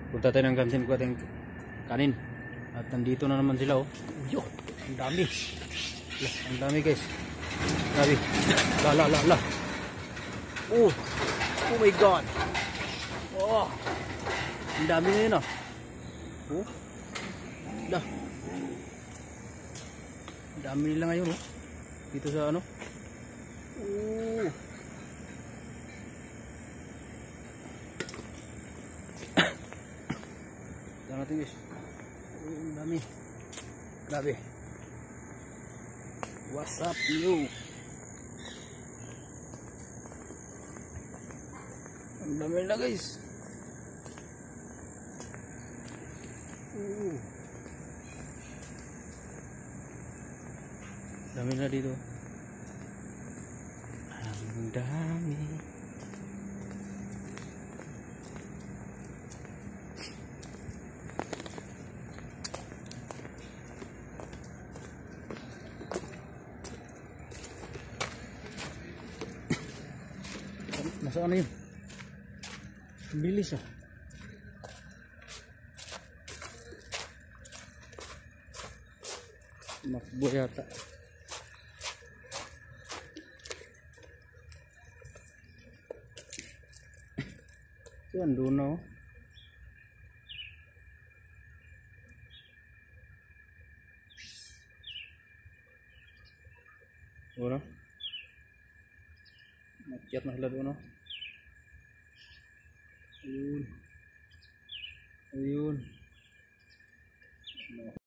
Punta tayo ng kantin ko ating kanin. At nandito na naman sila oh. Yo, ang dami. Ang dami guys. Grabe. La. Oh. Oh my god. Oh. Ang dami na yun oh. Oh. La. Ang dami nila ngayon oh. Dito sa ano. Oh. Tingnan natin guys. Oh, ang dami. Grabe. What's up yo? Ang dami na guys. Dami na dito. Ang dami. Nasaan na yun? Bilis ah. Makbo yata. Yan doon na oh. Wala. Makyat na sila doon oh. Ayun.